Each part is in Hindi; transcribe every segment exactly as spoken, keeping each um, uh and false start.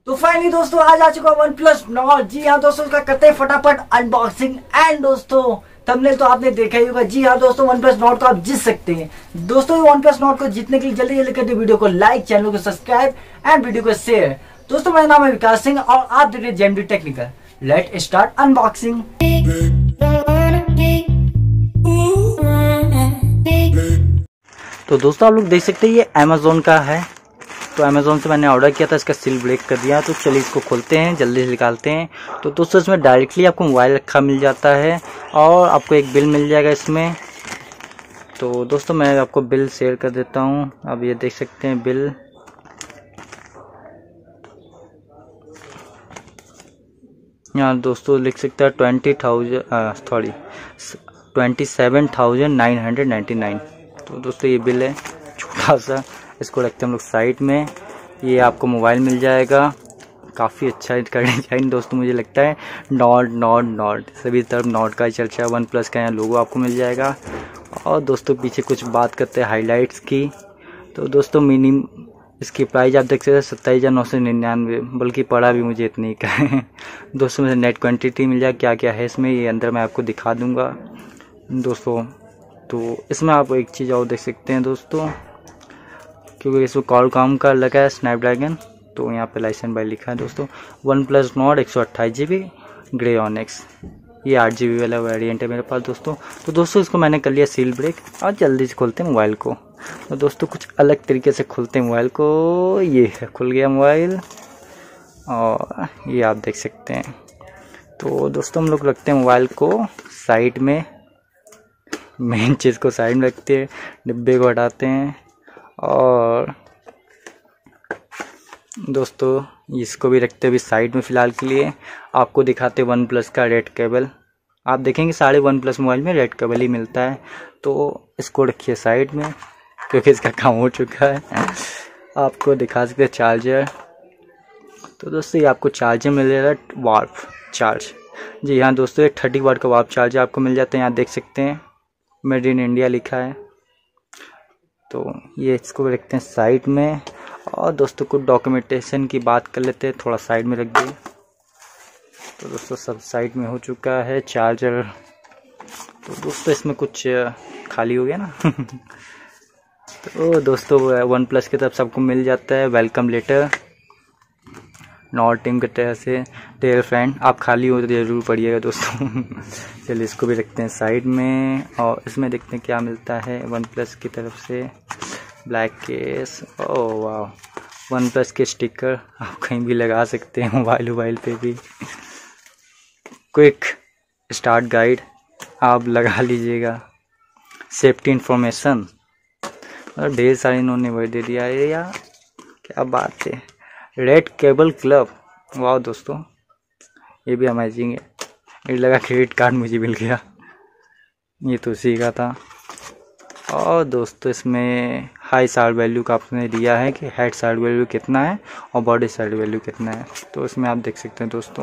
तो फाइनली दोस्तों आज आ चुका वन प्लस नॉट। जी हाँ दोस्तों, उसका करते हैं फटाफट अनबॉक्सिंग। एंड दोस्तों थंबनेल तो आपने देखा ही होगा। जी हाँ दोस्तों, वन प्लस नॉट को आप जीत सकते हैं। दोस्तों वन प्लस नॉट को जीतने के लिए जल्दी जल्दी कर दो वीडियो को लाइक, चैनल को सब्सक्राइब एंड वीडियो को शेयर। दोस्तों मेरा नाम है विकास सिंह और आप देख रहे हैं JMD technical. Let start unboxing. तो दोस्तों आप लोग देख सकते हैं ये अमेजोन का है। तो अमेजोन से मैंने ऑर्डर किया था, इसका सील ब्रेक कर दिया। तो चलिए इसको खोलते हैं, जल्दी से निकालते हैं। तो दोस्तों इसमें डायरेक्टली आपको मोबाइल रखा मिल जाता है और आपको एक बिल मिल जाएगा इसमें। तो दोस्तों मैं आपको बिल शेयर कर देता हूँ। अब ये देख सकते हैं बिल। यहाँ दोस्तों लिख सकता है twenty thousand sorry twenty seven thousand nine hundred ninety nine. तो दोस्तों ये बिल है छोटा सा, इसको रखते हैं हम लोग साइड में। ये आपको मोबाइल मिल जाएगा, काफ़ी अच्छा इसका डिजाइन दोस्तों। मुझे लगता है नॉट नॉट नॉट सभी तरफ नॉट का ही चर्चा है। वन प्लस का यहाँ लोगो आपको मिल जाएगा। और दोस्तों पीछे कुछ बात करते हैं हाईलाइट्स की। तो दोस्तों मिनिमम इसकी प्राइस आप देख सकते हैं सत्ताईस हज़ार नौ सौ निन्यानवे, बल्कि पड़ा भी मुझे इतनी का है दोस्तों। मुझे नेट क्वान्टिटी मिल जाए, क्या क्या है इसमें ये अंदर मैं आपको दिखा दूंगा दोस्तों। तो इसमें आप एक चीज़ और देख सकते हैं दोस्तों, क्योंकि इसमें कॉलकॉम का लगा है स्नैपड्रैगन। तो यहाँ पे लाइसेंस बाय लिखा है दोस्तों। वन प्लस नॉट एक सौ अट्ठाईस जी बी ग्रे ऑनिक्स, ये आठ जी बी वाला वेरिएंट है मेरे पास दोस्तों। तो दोस्तों इसको मैंने कर लिया सील ब्रेक और जल्दी से खोलते हैं मोबाइल को। तो दोस्तों कुछ अलग तरीके से खोलते हैं मोबाइल को। ये है खुल गया मोबाइल और ये आप देख सकते हैं। तो दोस्तों हम लोग रखते हैं मोबाइल को साइड में, मेन चीज़ को साइड में रखते हैं, डिब्बे को हटाते हैं और दोस्तों इसको भी रखते हैं अभी साइड में फ़िलहाल के लिए। आपको दिखाते वन प्लस का रेड केबल। आप देखेंगे सारे वन प्लस मोबाइल में रेड केबल ही मिलता है। तो इसको रखिए साइड में क्योंकि इसका काम हो चुका है। आपको दिखा सकते हैं चार्जर। तो दोस्तों ये आपको चार्जर मिल जाएगा वार्प चार्ज। जी हाँ दोस्तों, एक थर्टी वाट का वार्प चार्जर आपको मिल जाता है। यहाँ देख सकते हैं मेड इन इंडिया लिखा है। तो ये इसको रखते हैं साइड में। और दोस्तों कुछ डॉक्यूमेंटेशन की बात कर लेते हैं, थोड़ा साइड में रख दिए। तो दोस्तों सब साइड में हो चुका है चार्जर। तो दोस्तों इसमें कुछ खाली हो गया ना तो दोस्तों वन प्लस की तरफ सबको मिल जाता है वेलकम लेटर नॉट टीम की तरह से। डियर फ्रेंड आप खाली हो तो जरूर पढ़िएगा दोस्तों चलिए इसको भी रखते हैं साइड में। और इसमें देखते हैं क्या मिलता है वन प्लस की तरफ से। ब्लैक केस, ओह वाह, वन प्लस के स्टिकर आप कहीं भी लगा सकते हैं, मोबाइल मोबाइल पे भी। क्विक स्टार्ट गाइड आप लगा लीजिएगा। सेफ्टी इंफॉर्मेशन और ढेर सारे इन्होंने वर्ड दे दिया है यार, क्या बात है। रेड केबल क्लब, वाह दोस्तों ये भी अमेजिंग है। ये लगा क्रेडिट कार्ड मुझे मिल गया, ये तो उसी का था। और दोस्तों इसमें हाई साइड वैल्यू का आपने दिया है कि हेड साइड वैल्यू कितना है और बॉडी साइड वैल्यू कितना है। तो इसमें आप देख सकते हैं दोस्तों।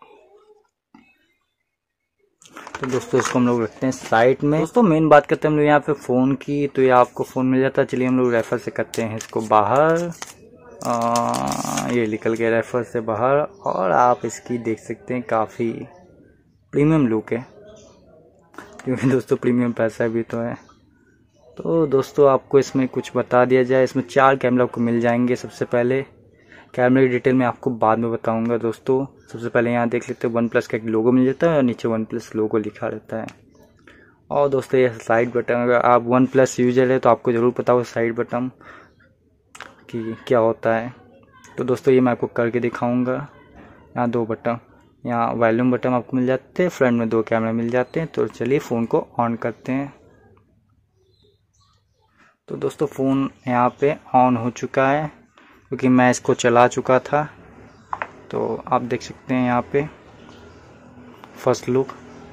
तो दोस्तों इसको हम लोग रखते हैं साइड में। दोस्तों मेन बात करते हैं हम लोग यहाँ पे फ़ोन की। तो ये आपको फ़ोन मिल जाता है। चलिए हम लोग रेफर से करते हैं इसको बाहर। आ, ये निकल गया रेफर से बाहर। और आप इसकी देख सकते हैं काफ़ी प्रीमियम लुक है, क्योंकि दोस्तों प्रीमियम पैसा भी तो है। तो दोस्तों आपको इसमें कुछ बता दिया जाए, इसमें चार कैमरा आपको मिल जाएंगे। सबसे पहले कैमरे की डिटेल में आपको बाद में बताऊंगा दोस्तों। सबसे पहले यहाँ देख लेते हैं वन प्लस का एक लोगो मिल जाता है और नीचे वन प्लस लोगो लिखा रहता है। और दोस्तों ये साइड बटन, अगर आप वन प्लस यूजर है तो आपको ज़रूर पता हो साइड बटन कि क्या होता है। तो दोस्तों ये मैं आपको करके दिखाऊंगा। यहाँ दो बटन, यहाँ वॉल्यूम बटन आपको मिल जाते हैं, फ्रंट में दो कैमरा मिल जाते हैं। तो चलिए फ़ोन को ऑन करते हैं। तो दोस्तों फ़ोन यहाँ पे ऑन हो चुका है क्योंकि मैं इसको चला चुका था। तो आप देख सकते हैं यहाँ पे फर्स्ट लुक।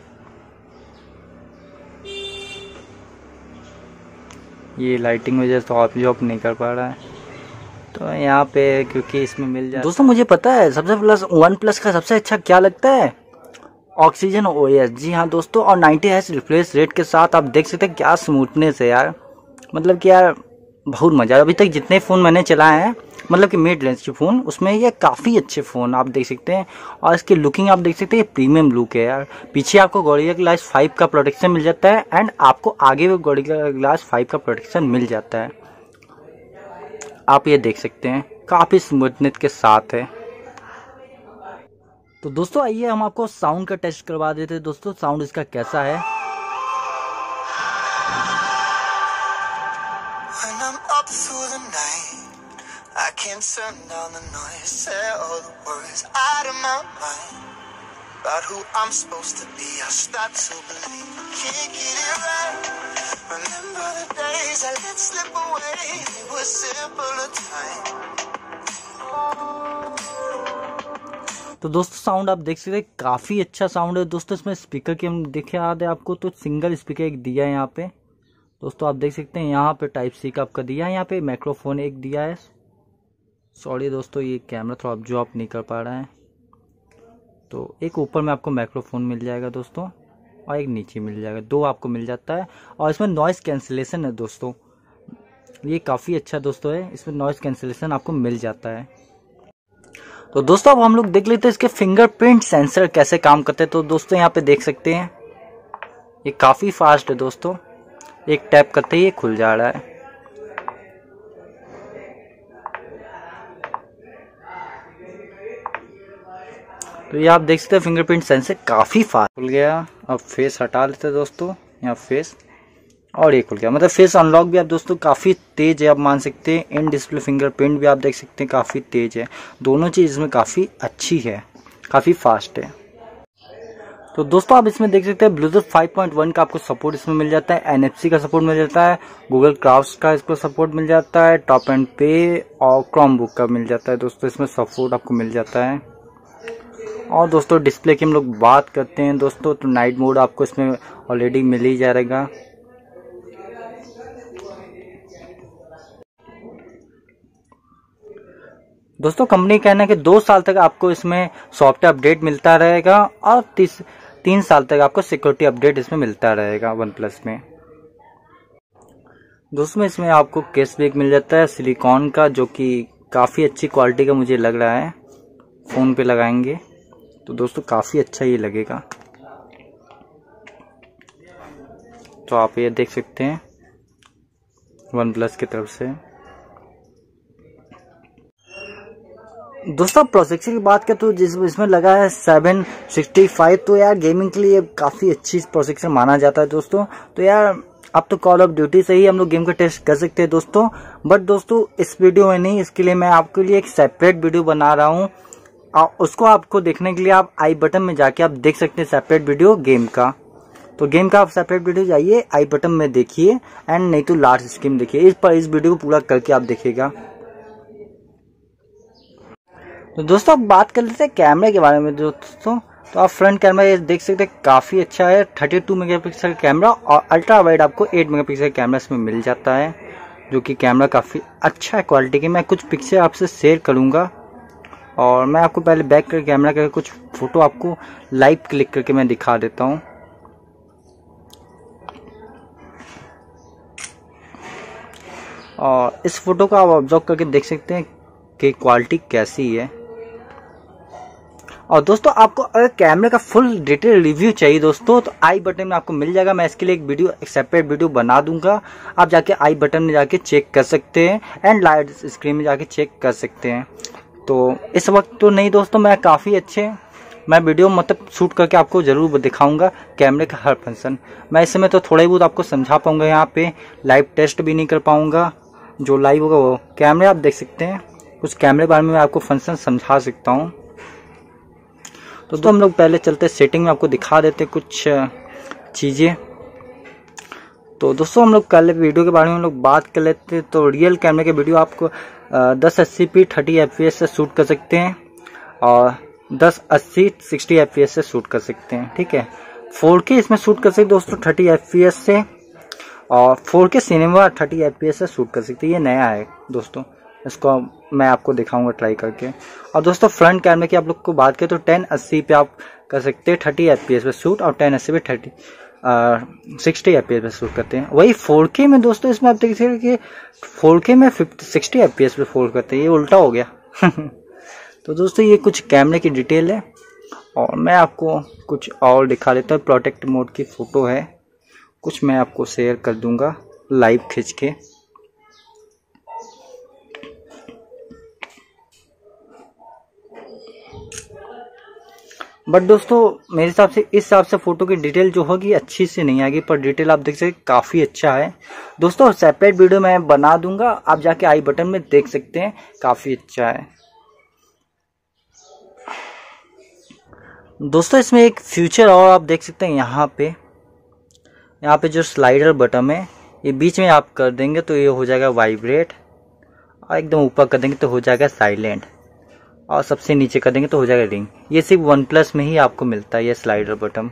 ये लाइटिंग वजह से ऑफ जॉब नहीं कर पा रहा है। तो यहाँ पे क्योंकि इसमें मिल जाए। दोस्तों मुझे पता है सबसे प्लस वन प्लस का सबसे अच्छा क्या लगता है, ऑक्सीजन ओएस। जी हाँ दोस्तों, और नाइन्टी हर्ट्ज रिफ्रेश रेट के साथ आप देख सकते हैं क्या स्मूथनेस है यार। मतलब कि यार बहुत मज़ा। अभी तक जितने फ़ोन मैंने चलाए हैं मतलब कि मिड रेंज के फ़ोन, उसमें ये काफ़ी अच्छे फ़ोन आप देख सकते हैं। और इसकी लुकिंग आप देख सकते हैं, ये प्रीमियम लुक है यार। पीछे आपको गोरिल्ला ग्लास फाइव का प्रोटेक्शन मिल जाता है एंड आपको आगे भी गोरिल्ला ग्लास फाइव का प्रोटेक्शन मिल जाता है। आप ये देख सकते हैं, काफ़ी स्मूथनेस के साथ है। तो दोस्तों आइए हम आपको साउंड का टेस्ट करवा देते हैं। दोस्तों साउंड इसका कैसा है। I can't turn down the noise, say all the words out of my mind about who I'm supposed to be. I start to believe I can't get it right. Remember the days I let slip away, they were simpler time. तो दोस्तों साउंड आप देख सकते हैं, काफ़ी अच्छा साउंड है दोस्तों। इसमें स्पीकर की हम देखे याद है आपको, तो सिंगल स्पीकर एक दिया है यहाँ पे दोस्तों। आप देख सकते हैं यहाँ पे टाइप सी का आपका दिया है, यहाँ पे माइक्रोफोन एक दिया है। सॉरी दोस्तों ये कैमरा थोड़ा ऑब्जॉर्व नहीं कर पा रहा है। तो एक ऊपर में आपको माइक्रोफोन मिल जाएगा दोस्तों और एक नीचे मिल जाएगा, दो आपको मिल जाता है। और इसमें नॉइज़ कैंसिलेशन है दोस्तों, ये काफ़ी अच्छा दोस्तों है, इसमें नॉइज़ कैंसिलेशन आपको मिल जाता है। तो दोस्तों अब हम लोग देख लेते हैं इसके फिंगरप्रिंट सेंसर कैसे काम करते हैं। तो दोस्तों यहाँ पे देख सकते हैं ये काफ़ी फास्ट है दोस्तों, एक टैप करते ही ये खुल जा रहा है। तो ये आप देख सकते हैं फिंगरप्रिंट सेंसर काफ़ी फास्ट खुल गया। अब फेस हटा लेते हैं दोस्तों, यहाँ फेस और ये खुल गया, मतलब फेस अनलॉक भी आप दोस्तों काफ़ी तेज़ है, आप मान सकते हैं। इन डिस्प्ले फिंगरप्रिंट भी आप देख सकते हैं काफ़ी तेज़ है, दोनों चीज़ इसमें काफ़ी अच्छी है, काफ़ी फास्ट है। तो दोस्तों आप इसमें देख सकते हैं ब्लूटूथ फाइव पॉइंट वन का आपको सपोर्ट इसमें मिल जाता है, एन एफ सी का सपोर्ट मिल जाता है, गूगल क्लाउड का इसको सपोर्ट मिल जाता है, टॉप एंड पे और क्रोम बुक का मिल जाता है दोस्तों, इसमें सपोर्ट आपको मिल जाता है। और दोस्तों डिस्प्ले की हम लोग बात करते हैं दोस्तों, तो नाइट मोड आपको इसमें ऑलरेडी मिल ही जाएगा। दोस्तों कंपनी कहना है कि दो साल तक आपको इसमें सॉफ्टवेयर अपडेट मिलता रहेगा और तीस तीन साल तक आपको सिक्योरिटी अपडेट इसमें मिलता रहेगा वन प्लस में। दोस्तों इसमें आपको कैशबैक मिल जाता है सिलिकॉन का, जो कि काफ़ी अच्छी क्वालिटी का मुझे लग रहा है। फ़ोन पे लगाएंगे तो दोस्तों काफ़ी अच्छा ये लगेगा। तो आप ये देख सकते हैं वन प्लस की तरफ से। दोस्तों प्रोसेसर की बात करें तो जिस इसमें लगा है सेवन सिक्सटी फाइव, तो यार गेमिंग के लिए काफ़ी अच्छी प्रोसेसर माना जाता है दोस्तों। तो यार अब तो कॉल ऑफ ड्यूटी से ही हम लोग गेम का टेस्ट कर सकते हैं दोस्तों, बट दोस्तों इस वीडियो में नहीं, इसके लिए मैं आपके लिए एक सेपरेट वीडियो बना रहा हूँ। और उसको आपको देखने के लिए आप आई बटन में जाके आप देख सकते हैं सेपरेट वीडियो गेम का। तो गेम का आप सेपरेट वीडियो जाइए आई बटन में देखिए, एंड नहीं तो लार्ज स्क्रीन देखिए, इस पर इस वीडियो को पूरा करके आप देखिएगा। तो दोस्तों अब बात कर लेते हैं कैमरे के बारे में दोस्तों। तो आप फ्रंट कैमरा ये देख सकते हैं काफ़ी अच्छा है, थर्टी टू मेगापिक्सल का कैमरा और अल्ट्रा वाइड आपको एट मेगापिक्सल का कैमरा इसमें मिल जाता है, जो कि कैमरा काफ़ी अच्छा है क्वालिटी की। मैं कुछ पिक्चर आपसे शेयर करूँगा और मैं आपको पहले बैक कर कैमरा का कुछ फ़ोटो आपको लाइव क्लिक करके मैं दिखा देता हूँ। और इस फोटो को आप ऑब्जर्व करके देख सकते हैं कि क्वालिटी कैसी है। और दोस्तों आपको अगर कैमरे का फुल डिटेल रिव्यू चाहिए दोस्तों, तो आई बटन में आपको मिल जाएगा। मैं इसके लिए एक वीडियो एक सेपरेट वीडियो बना दूंगा, आप जाके आई बटन में जाके चेक कर सकते हैं एंड लाइट स्क्रीन में जाके चेक कर सकते हैं। तो इस वक्त तो नहीं दोस्तों, मैं काफ़ी अच्छे मैं वीडियो मतलब शूट करके आपको ज़रूर दिखाऊंगा कैमरे का हर फंक्शन। मैं इस समय तो थोड़ा ही बहुत आपको समझा पाऊंगा, यहाँ पे लाइव टेस्ट भी नहीं कर पाऊंगा। जो लाइव होगा वो कैमरे आप देख सकते हैं, कुछ कैमरे बारे में मैं आपको फंक्शन समझा सकता हूँ। तो, तो हम लोग पहले चलते सेटिंग में आपको दिखा देते कुछ चीज़ें। तो दोस्तों हम लोग पहले वीडियो के बारे में हम लोग बात कर लेते। तो रियल कैमरे के वीडियो आपको दस अस्सी P thirty F P S से शूट कर सकते हैं और दस अस्सी सिक्सटी एफ पी एस से शूट कर सकते हैं, ठीक है। फोर के इसमें शूट कर सकते हैं दोस्तों थर्टी एफ पी एस से, और four K cinema thirty F P S से शूट कर सकते हैं। ये नया है दोस्तों, इसको मैं आपको दिखाऊंगा ट्राई करके। और दोस्तों फ्रंट कैमरे की आप लोग को बात करें तो टेन अस्सी पे आप कर सकते हैं थर्टी एफ पी एस पे शूट, और टेन अस्सी पे thirty sixty F P S पे शूट करते हैं। वही फोर के में दोस्तों इसमें आप देख सकते हैं कि फोर के में fifty sixty F P S पे फोल्ड करते हैं, ये उल्टा हो गया। तो दोस्तों ये कुछ कैमरे की डिटेल है और मैं आपको कुछ और दिखा देता हूँ। प्रोटेक्ट मोड की फ़ोटो है, कुछ मैं आपको शेयर कर दूंगा लाइव खींच के। बट दोस्तों मेरे हिसाब से इस हिसाब से फोटो की डिटेल जो होगी अच्छी से नहीं आएगी, पर डिटेल आप देख सकते काफ़ी अच्छा है दोस्तों। सेपरेट वीडियो मैं बना दूंगा, आप जाके आई बटन में देख सकते हैं, काफ़ी अच्छा है दोस्तों। इसमें एक फीचर और आप देख सकते हैं, यहाँ पे यहाँ पे जो स्लाइडर बटन है ये बीच में आप कर देंगे तो ये हो जाएगा वाइब्रेट, और एकदम ऊपर कर देंगे तो हो जाएगा साइलेंट, और सबसे नीचे कर देंगे तो हो जाएगा रिंग। ये सिर्फ वन प्लस में ही आपको मिलता है ये स्लाइडर बटन।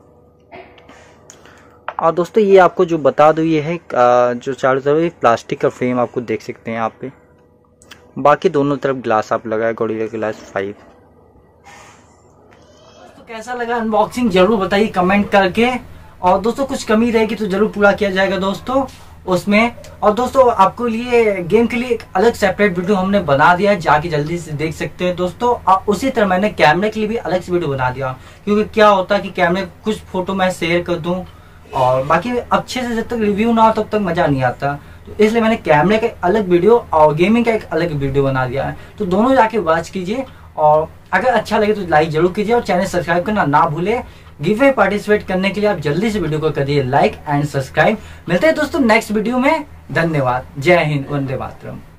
और दोस्तों ये आपको जो बता दूँ ये है जो चारों तरफ प्लास्टिक का फ्रेम आपको देख सकते हैं यहाँ पे, बाकी दोनों तरफ ग्लास आप लगाए गोरिल्ला ग्लास फाइव। तो कैसा लगा अनबॉक्सिंग जरूर बताइए कमेंट करके, और दोस्तों कुछ कमी रहेगी तो जरूर पूरा किया जाएगा दोस्तों उसमें। और दोस्तों आपको लिए गेम के लिए एक अलग सेपरेट वीडियो हमने बना दिया है, जाके जल्दी से देख सकते हैं दोस्तों। और उसी तरह मैंने कैमरे के लिए भी अलग से वीडियो बना दिया, क्योंकि क्या होता है कि कैमरे कुछ फोटो मैं शेयर कर दूं और बाकी अच्छे से जब तक रिव्यू ना हो तब तक मजा नहीं आता, तो इसलिए मैंने कैमरे का अलग वीडियो और गेमिंग का एक अलग वीडियो बना दिया है। तो दोनों जाके वॉच कीजिए, और अगर अच्छा लगे तो लाइक जरूर कीजिए और चैनल सब्सक्राइब करना ना भूले। गिव अवे पार्टिसिपेट करने के लिए आप जल्दी से वीडियो को करिए लाइक एंड सब्सक्राइब। मिलते हैं दोस्तों नेक्स्ट वीडियो में, धन्यवाद, जय हिंद, वंदे मातरम।